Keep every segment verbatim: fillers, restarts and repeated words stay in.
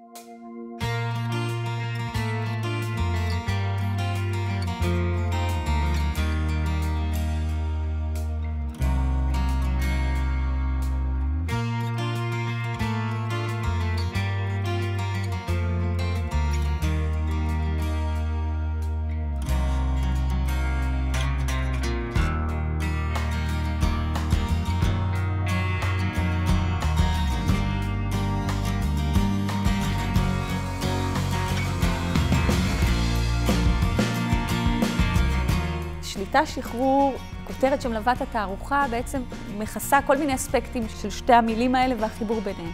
שליטה שחרור, כותרת שמלווה את התערוכה, בעצם מכסה כל מיני אספקטים של שתי המילים האלה והחיבור ביניהם.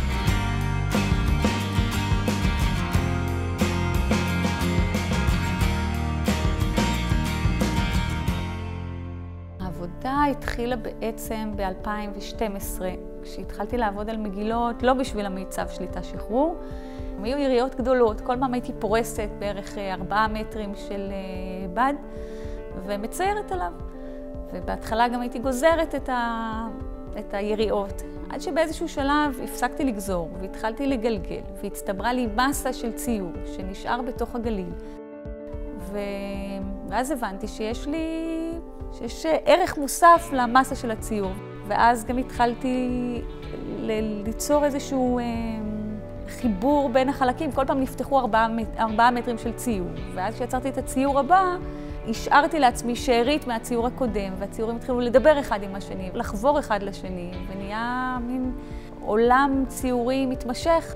העבודה התחילה בעצם ב-אלפיים ושתים עשרה, כשהתחלתי לעבוד על מגילות, לא בשביל המיצב שליטה שחרור. הם היו יריעות גדולות, כל פעם הייתי פורסת בערך ארבעה מטרים של בד, ומציירת עליו. ובהתחלה גם הייתי גוזרת את, ה... את היריעות, עד שבאיזשהו שלב הפסקתי לגזור, והתחלתי לגלגל, והצטברה לי מסה של ציור שנשאר בתוך הגליל. ו... ואז הבנתי שיש לי, שיש ערך מוסף למסה של הציור. ואז גם התחלתי ל... ליצור איזשהו חיבור בין החלקים. כל פעם נפתחו ארבעה, ארבעה מטרים של ציור, ואז כשיצרתי את הציור הבא, השארתי לעצמי שארית מהציור הקודם, והציורים התחילו לדבר אחד עם השני, לחבור אחד לשני, ונהיה מין עולם ציורי מתמשך.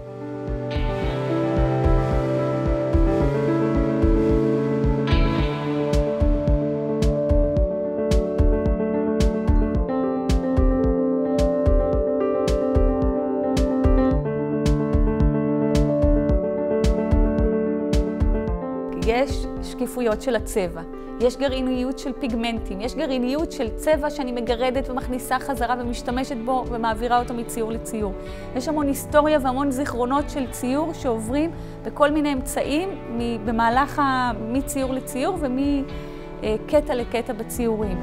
יש שקיפויות של הצבע, יש גרעיניות של פיגמנטים, יש גרעיניות של צבע שאני מגרדת ומכניסה חזרה ומשתמשת בו ומעבירה אותו מציור לציור. יש המון היסטוריה והמון זיכרונות של ציור שעוברים בכל מיני אמצעים במהלך מציור לציור ומקטע לקטע בציורים.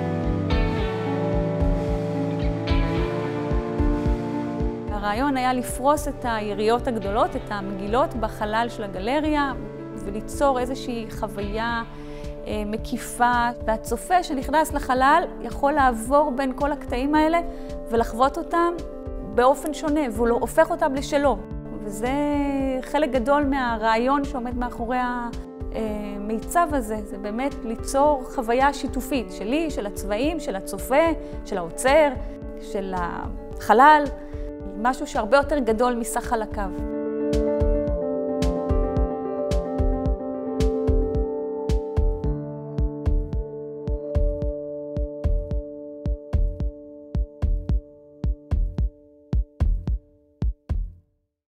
הרעיון היה לפרוס את היריעות הגדולות, את המגילות, בחלל של הגלריה, וליצור איזושהי חוויה אה, מקיפה, והצופה שנכנס לחלל יכול לעבור בין כל הקטעים האלה ולחוות אותם באופן שונה, והוא לא הופך אותם לשלו. וזה חלק גדול מהרעיון שעומד מאחורי המיצב הזה, זה באמת ליצור חוויה שיתופית שלי, של הצבעים, של הצופה, של האוצר, של החלל, משהו שהרבה יותר גדול מסך חלקיו.